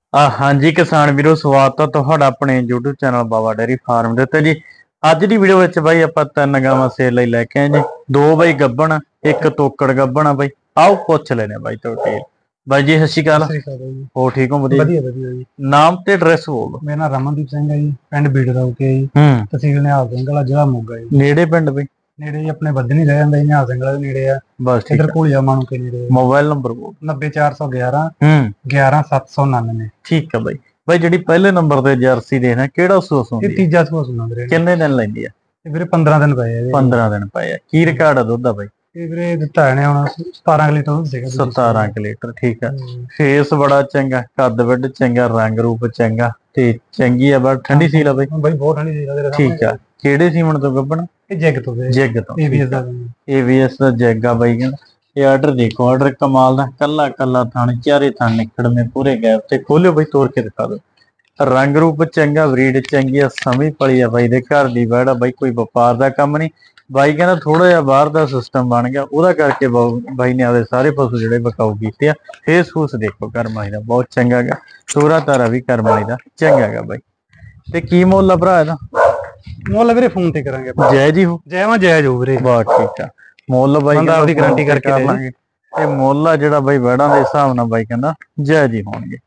हाँ जी किसान वीरो स्वागत है तुहाडा अपने YouTube channel Baba dairy farm दे उत्ते जी। अज दी वीडियो विच बाई आपां 3 गावां सेल लई लैके आए जी। 2 बाई गब्बण एक तोकड़ गब्बण आ बाई। आओ पुछ लेने बाई तो डिटेल। बाई जी सत श्री अकाल। सत श्री अकाल जी। हो ठीक हो? वधिया ਵਧੀਆ ਵਧੀਆ ਜੀ। नाम ते एड्रैस बोल दो। ਮੇਰਾ ਨਾਮ ਰਮਨਦੀਪ ਸਿੰਘ ਹੈ ਜੀ, ਪਿੰਡ ਬੀੜਰਾਉ ਕੇ ਜੀ, ਤਹਿਸੀਲ ਨਿਹਾਲ ਸਿੰਘ ਵਾਲਾ, ਜ਼ਿਲ੍ਹਾ ਮੋਗਾ ਜੀ। नेड़े पिंड बाई? ਨੇੜੇ ਜੀ, ਆਪਣੇ ਬੱਧਨੀ ਰਹਿ ਜਾਂਦਾ ਜੀ, ਨਿਹਾਲ ਸਿੰਘ ਵਾਲਾ ਵੀ ਨੇੜੇ ਆ। बस ठीक ਇਧਰ है। ਘੋਲੀਆ ਮਾਣੂ ਕੇ ਨੇੜੇ ਆ। मोबाइल नंबर बोल। 90411 हम्म 11799। ठीक है बाई। ਬਾਈ ਜਿਹੜੀ ਪਹਿਲੇ ਨੰਬਰ ਤੇ ਜਰਸੀ ਦੇਣਾ ਕਿਹੜਾ ਸੂਸ ਇਹ ਹੁੰਦੀ ਹੈ? ਤੀਜਾ ਸੂਆ ਸੁਣਾ ਵੀਰੇ। ਕਿੰਨੇ ਦਿਨ ਲੈਂਦੀ ਆ? ਇਹ ਵੀਰੇ 15 ਦਿਨ ਪਏ ਆ ਇਹਦੇ। 15 ਦਿਨ ਪਏ ਆ। ਕੀ ਰਿਕਾਰਡ ਆ ਦੁੱਧ ਦਾ ਬਾਈ? ਇਹ ਵੀਰੇ ਦਿੱਤਾ ਇਹਨੇ ਹੁਣ 17 ਲੀਟਰ ਦੁੱਧ ਸੀਗਾ। 17 ਕੁ ਲੀਟਰ ਠੀਕ ਆ। ਫੇਸ ਬੜਾ ਚੰਗਾ, ਕੱਦ ਵੱਡ ਚੰਗਾ, ਰੰਗ ਰੂਪ ਚੰਗਾ ਤੇ ਚੰਗੀ ਆ। ਬੜਾ ਠੰਡੀ ਸੀਲ ਆ ਬਾਈ? ਬਾਈ ਬਹੁਤ ਠੰਡੀ ਸੀਲ ਆ ਵੀਰੇ। ਠੀਕ ਆ। ਕਿਹੜੇ ਸੀਮਨ ਤੋਂ ਗੱਭਣ? ਇਹ ਜੈਗ ਤੋਂ ਵੀਰੇ। ਜੈਗ ਤੋਂ। ABS ਦਾ। ABS ਦਾ ਜੈਗ ਆ ਬਾਈ ਕਹਿੰਦਾ। ਇਹ ਆਰਡਰ ਦੇਖੋ, ਆਰਡਰ ਕਮਾਲ ਦਾ, ਕੱਲਾ ਕੱਲਾ ਥਣ, ਚਾਰੇ ਥਣ ਨਿਕੜਵੇਂ ਪੂਰੇ ਗੈਪ ਤੇ। ਖੋਲਿਓ ਬਾਈ, ਤੋੜ ਕੇ ਦਿਖਾ ਦਿਓ। ਰੰਗ ਰੂਪ ਚੰਗਾ, ਬਰੀਡ ਚੰਗੀ ਆ, ਸਮੀ ਪਲੀ ਆ ਬਾਈ ਦੇ ਘਰ ਦੀ ਵੜ ਆ ਬਾਈ, ਕੋਈ ਵਪਾਰ ਦਾ ਕੰਮ ਨਹੀਂ। ਬਾਈ ਕਹਿੰਦਾ ਥੋੜਾ ਜਿਹਾ ਬਾਹਰ ਦਾ ਸਿਸਟਮ ਬਣ ਗਿਆ, ਉਹਦਾ ਕਰਕੇ ਬਾਈ ਨੇ ਆਪਦੇ ਸਾਰੇ ਪਸ਼ੂ ਜਿਹੜੇ ਬਕਾਊ ਕੀਤੇ ਆ। ਫੇਸ ਫੂਸ ਦੇਖੋ ਕਰਮਾਈ ਦਾ ਬਹੁਤ ਚੰਗਾ ਗਾ, ਤੋਰਾ ਤਾਰਾ ਵੀ ਕਰਮਾਈ ਦਾ ਚੰਗਾ ਗਾ ਬਾਈ। ਤੇ ਕੀ ਮੁੱਲ ਆ ਭਰਾ ਇਹਦਾ? ਮੁੱਲ ਵੀਰੇ ਫੋਨ ਤੇ ਕਰਾਂਗੇ ਆਪਾਂ। ਜਾਇਜ਼ ਹੀ ਹੋ? ਜਾਇਜ਼ ਹੋ ਵੀਰੇ। ਬਹੁਤ ਠੀਕ ਆ। ਮੁੱਲ ਬਾਈ ਬੰਦਾ ਆਪਦੀ ਗਾਰੰਟੀ ਕਰਕੇ ਕਰ ਲਾਂਗੇ। ਇਹ ਮੁੱਲ ਆ ਜਿਹੜਾ ਬਾਈ ਵੜਾਂ ਦੇ ਹਿਸਾਬ ਨਾਲ ਬਾਈ ਕਹਿੰਦਾ ਜਾਇਜ਼ ਹੀ ਹੋਣਗੇ।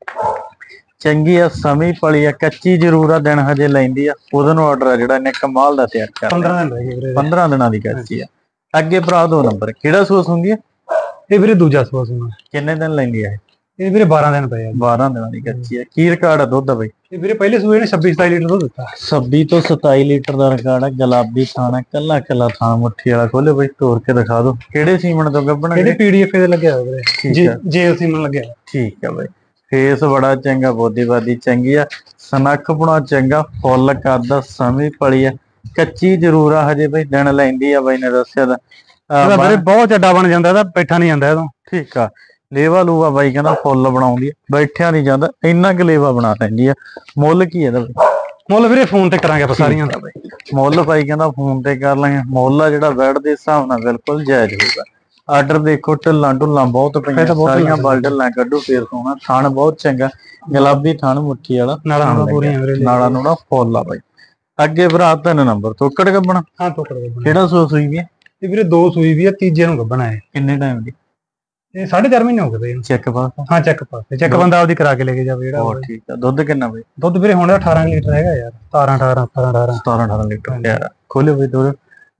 ਚੰਗੀ ਆ, ਸਮੀ ਪਲੀ ਆ, ਕੱਚੀ ਜ਼ਰੂਰ ਆ, ਦਿਨ ਹਜੇ ਲੈਂਦੀ ਆ। ਉਹਦੇ ਨੂੰ ਆਰਡਰ ਆ ਜਿਹੜਾ ਇਹਨੇ ਕਮਾਲ ਦਾ ਤਿਆਰ ਕਰ 15 ਦਿਨ ਰਹਿ ਗਏ ਵੀਰੇ। 15 ਦਿਨਾਂ ਦੀ ਕੱਚੀ ਆ। ਅੱਗੇ ਭਰਾ 2 ਨੰਬਰ ਕਿਹੜਾ ਸੂਸ ਹੁੰਦੀ ਆ? ਇਹ ਵੀਰੇ ਦੂਜਾ ਸੂਆ ਸੁਣਾ। ਕਿੰਨੇ ਦਿਨ ਲੈਂਦੀ ਆ ਇਹ ਵੀਰੇ 12 ਦਿਨ ਪਏ ਆ। 12 ਦਿਨਾਂ ਦੀ ਕੱਚੀ ਆ। ਕੀ ਰਿਕਾਰਡ ਆ ਦੁੱਧ ਦਾ ਬਾਈ? ਇਹ ਵੀਰੇ ਪਹਿਲੇ ਸੂਏ ਨੇ 26-27 ਲੀਟਰ ਦੁੱਧ ਦਿੱਤਾ। 26 ਤੋਂ 27 ਲੀਟਰ ਦਾ ਰਿਕਾਰਡ ਆ। ਗੁਲਾਬੀ ਥਾਣਾ, ਕੱਲਾ ਕੱਲਾ ਥਾਣਾ, ਮੁੱਠੀ ਵਾਲਾ। ਖੋਲੇ ਬਾਈ, ਤੋੜ ਕੇ ਦਿਖਾ ਦਿਓ। ਕਿਹੜੇ ਸੀਮਨ ਤੋਂ ਗੱਭਣਾ? ਕਿਹੜੇ PDF ਦੇ ਲੱਗਿਆ ਹੋਇਆ ਵੀਰੇ। ਠੀਕ ਆ। ਜੇਲ ਸੀਮਨ ਲੱਗਿਆ। ਠੀਕ ਆ ਬਾਈ। ਫੇਸ ਬੜਾ ਚੰਗਾ, ਬੋਦੀਵਾਦੀ ਚੰਗੀ ਆ, ਸਨੱਖ ਬਣਾ ਚੰਗਾ, ਫੁੱਲ ਕਰਦਾ, ਸਮੀ ਪਲੀ ਆ, ਕੱਚੀ ਜ਼ਰੂਰ ਆ, ਹਜੇ ਬਾਈ ਦਿਨ ਲੈਂਦੀ ਆ ਬਾਈ ਨੇ ਦੱਸਿਆ ਦਾ। ਵੀਰੇ ਬਹੁਤ ਚੱਡਾ ਬਣ ਜਾਂਦਾ ਇਹਦਾ, ਬੈਠਾ ਨਹੀਂ ਜਾਂਦਾ ਇਹਦੋਂ। ਠੀਕ ਆ। ਲੇਵਾ ਲੂਵਾ ਬਾਈ ਕਹਿੰਦਾ ਫੁੱਲ ਬਣਾਉਂਦੀ ਆ, ਬੈਠਿਆ ਨਹੀਂ ਜਾਂਦਾ, ਇੰਨਾ ਕੁ ਲੇਵਾ ਬਣਾ ਲੈਂਦੀ ਆ। ਮੁੱਲ ਕੀ ਇਹਦਾ ਬਾਈ? ਮੁੱਲ ਵੀਰੇ ਫੋਨ ਤੇ ਕਰਾਂਗੇ ਆਪਾਂ ਸਾਰੀਆਂ ਦਾ। ਮੁੱਲ ਬਾਈ ਕਹਿੰਦਾ ਫੋਨ ਤੇ ਕਰ ਲਾਂਗੇ। ਮੁੱਲ ਆ ਜਿਹੜਾ ਬੈਡ ਦੇ ਹਿਸਾਬ ਨਾਲ ਬਿਲਕੁਲ ਜਾਇਜ਼ ਹੋਊਗਾ। ਆਰਡਰ ਦੇਖੋ, ਢਿੱਲਾਂ ਢੁੱਲਾਂ ਬਹੁਤ ਪਈਆਂ, ਸਾਰੀਆਂ ਬਲ ਢਿੱਲਾਂ ਕੱਢੋ ਫੇਰ ਸੋਣਾ। ਥਣ ਬਹੁਤ ਚੰਗਾ, ਗੁਲਾਬੀ ਥਣ, ਮੁੱਠੀ ਵਾਲਾ, ਨਾਲਾ ਨੂੜਾ ਫੁੱਲ ਆ ਬਾਈ। ਅੱਗੇ ਭਰਾ 3 ਨੰਬਰ ਤੋਕੜ ਗੱਬਣਾ। ਹਾਂ ਤੋਕੜ ਗੱਬਣਾ। ਕਿਹੜਾ ਸੂਸ ਹੋਈ ਵੀ ਹੈ? ਇਹ ਵੀਰੇ 2 ਸੂਈ ਵੀ ਆ, ਤੀਜੇ ਨੂੰ ਗੱਬਣਾ ਹੈ। ਕਿੰਨੇ ਟਾਈਮ ਦੀ? ਇਹ 4.5 ਮਹੀਨੇ ਹੋ ਗਏ। Check pass? ਹਾਂ ਚੈੱਕ ਪਾਸ। ਚੈੱਕ ਬੰਦਾ ਆਪਦੀ ਕਰਾ ਕੇ ਲੈ ਕੇ ਜਾਵੇ ਜਿਹੜਾ। ਬਹੁਤ ਠੀਕ ਆ। ਦੁੱਧ ਕਿੰਨਾ ਬਾਈ? ਦੁੱਧ ਵੀਰੇ ਹੁਣ 18 ਲੀਟਰ ਹੈਗਾ ਯਾਰ। 17-18 ਲੀਟਰ ਯਾਰ। ਖੋਲਿਓ ਬਾਈ ਦੁੱਧ।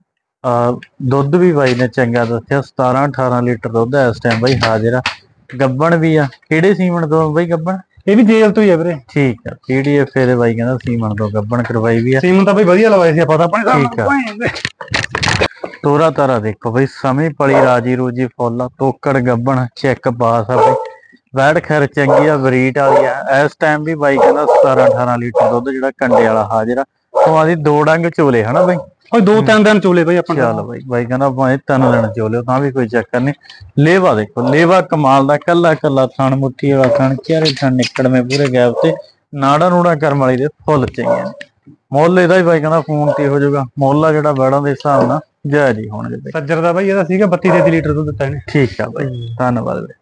ਦੁੱਧ ਵੀ ਬਾਈ ਨੇ ਚੰਗਾ ਦੱਸਿਆ। 17-18 ਲੀਟਰ ਦੁੱਧ ਇਸ ਟਾਈਮ ਬਾਈ ਹਾਜ਼ਰ ਆ। ਗੱਬਣ ਵੀ ਆ। ਕਿਹੜੇ ਸੀਮਨ ਤੋਂ ਬਾਈ ਗੱਬਣ? ਇਹ ਵੀ ਜੇਲ ਤੋਂ ਹੀ ਆ ਵੀਰੇ। ਠੀਕ ਆ। PDF ਇਹਦੇ ਬਾਈ ਕਹਿੰਦਾ ਸੀਮਨ ਤੋਂ ਗੱਬਣ ਕਰਵਾਈ ਵੀ ਆ। ਸੀਮਨ ਤਾਂ ਬਾਈ ਵਧੀਆ ਲਵਾਏ ਸੀ ਆਪਾਂ ਤਾਂ ਆਪਣੇ। ਠੀਕ ਆ। ਤੋਰਾ ਤਾਰਾ ਦੇਖੋ ਬਾਈ, ਸਮੀ ਪਲੀ, ਰਾਜੀ ਰੂਜੀ ਫੁੱਲ ਆ, ਤੋਕੜ ਗੱਬਣ, ਚੈੱਕ ਪਾਸ ਆ ਬਾਈ। ਵੈੜ ਖੈਰ ਚੰਗੀ ਆ, ਬਰੀਟ ਵਾਲੀ ਆ। ਇਸ ਟਾਈਮ ਵੀ ਬਾਈ ਕਹਿੰਦਾ 17-18 ਲੀਟਰ ਦੁੱਧ ਜਿਹੜਾ ਕੰਡੇ ਵਾਲਾ ਹਾਜ਼ਰ ਆ। ਤੁਹਾਡੀ 2 ਡੰਗ ਚੋਲੇ ਹਨਾ ਬਾਈ? ਉਹ 2-3 ਦਿਨ ਚੋਲੇ ਬਾਈ ਆਪਾਂ। ਚੱਲ ਬਾਈ ਕਹਿੰਦਾ ਭਾਵੇਂ 3 ਦਿਨ ਚੋਲੇ ਤਾਂ ਵੀ ਕੋਈ ਚੱਕਰ ਨਹੀਂ। ਲੇਵਾ ਦੇਖੋ, ਲੇਵਾ ਕਮਾਲ ਦਾ, ਕੱਲਾ ਕੱਲਾ ਥਣ, ਮੁੱਠੀ ਵਾਲਾ ਥਣ, ਚਾਰੇ ਥਣ ਨਿਕੜਵੇਂ ਪੂਰੇ ਗੈਪ ਤੇ, ਨਾੜਾ ਨੂੜਾ ਕਰਮ ਵਾਲੀ ਦੇ ਫੁੱਲ ਚੰਗੇ ਨੇ। ਮੁੱਲ ਇਹਦਾ ਹੀ ਬਾਈ ਕਹਿੰਦਾ ਫੋਨ ਤੇ ਹੋ ਜਾਊਗਾ। ਮੁੱਲ ਆ ਜਿਹੜਾ ਬੈੜਾਂ ਦੇ ਹਿਸਾਬ ਨਾਲ ਜਾਇਜ਼ ਹੀ ਹੋਣਗੇ ਬਾਈ। ਸੱਜਰ ਦਾ ਬਾਈ ਇਹਦਾ ਸੀਗਾ 32-33 ਲੀਟਰ ਦੁੱਧ ਦਿੱਤਾ ਇਹਨੇ। ਠੀਕ ਆ ਬਾਈ, ਧੰਨਵਾਦ ਬਾਈ।